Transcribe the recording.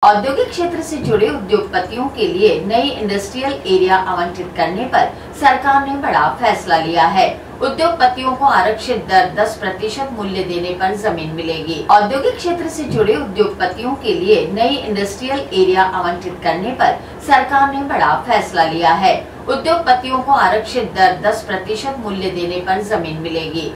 औद्योगिक क्षेत्र से जुड़े उद्योगपतियों के लिए नई इंडस्ट्रियल एरिया आवंटित करने पर सरकार ने बड़ा फैसला लिया है। उद्योगपतियों को आरक्षित दर 10% मूल्य देने पर जमीन मिलेगी। औद्योगिक क्षेत्र से जुड़े उद्योगपतियों के लिए नई इंडस्ट्रियल एरिया आवंटित करने पर सरकार ने बड़ा फैसला लिया है। उद्योगपतियों को आरक्षित दर 10% मूल्य देने पर जमीन मिलेगी।